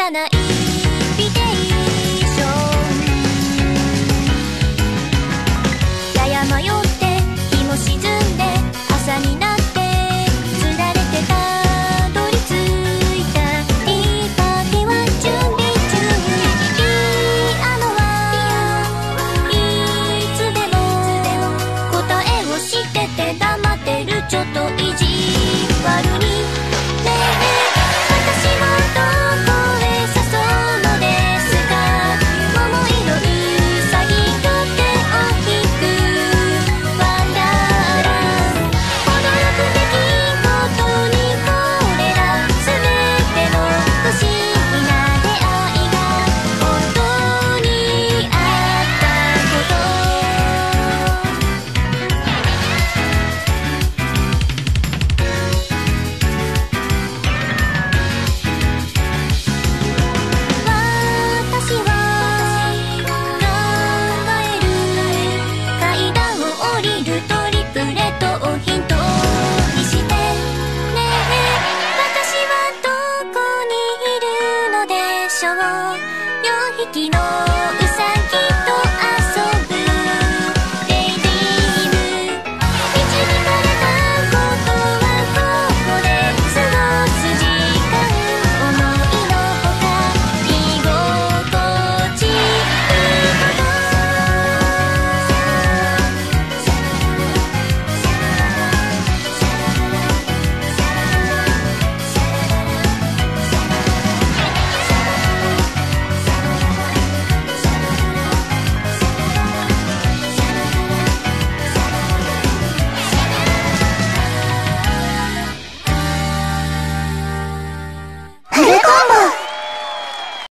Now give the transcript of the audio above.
らないビテーション。やや迷って日も沈んで朝になってつられてたどり着いた。いいパーティーは準備中。ピアノはいつでも答えを知ってて黙ってる。ちょっと意地悪にねえ私はどこへ誘うのですか。桃色うさぎが手を引くワンダーラン。驚く出来事にこれら全ての不思議な出会いが本当にあったこと。私は考える。階段を降りるトリプレットをヒントにしてねえ私はどこにいるのでしょう。4匹の